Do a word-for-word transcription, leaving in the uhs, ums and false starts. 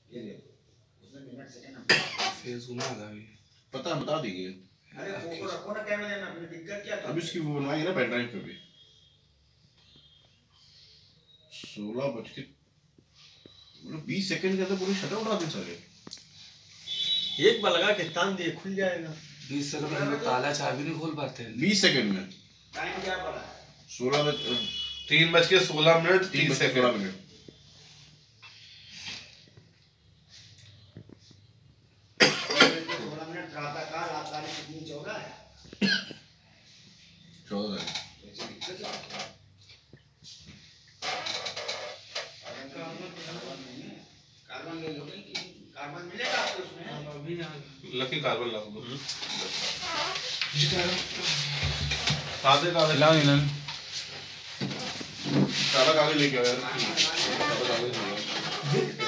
ये देखो उसने मिनट सेकंड फेस घुमा था अभी। पता बता देंगे। अरे फोटो रखो ना कैमरे में, अपनी दिक्कत क्या था? अभी उसकी वो बनवाएंगे ना पेन ड्राइव पे भी। सोलह बज के मतलब बीस सेकंड के अंदर पूरी शटर उठा दें सारे। एक बार लगा के तान दिए खुल जाएगा। बीस सेकंड में ताला चाबी नहीं खोल पाते हैं। बीस सेकंड में टाइम क्या पड़ा है? सोलह बज तीन बज के सोलह मिनट तीन तीन बज के सोलह सेकंड। मिनट सोलह मिनट रात का रात तारीख कितनी चौदह है? चौदह है। कार्बन ले लो कि कार्बन मिलेगा आपको उसमें? अभी लकी कार्बन लाओ दो। सादे कागज लाओ नहीं ना। सादा कागज लेके आओ यार। सादा कागज ले आओ।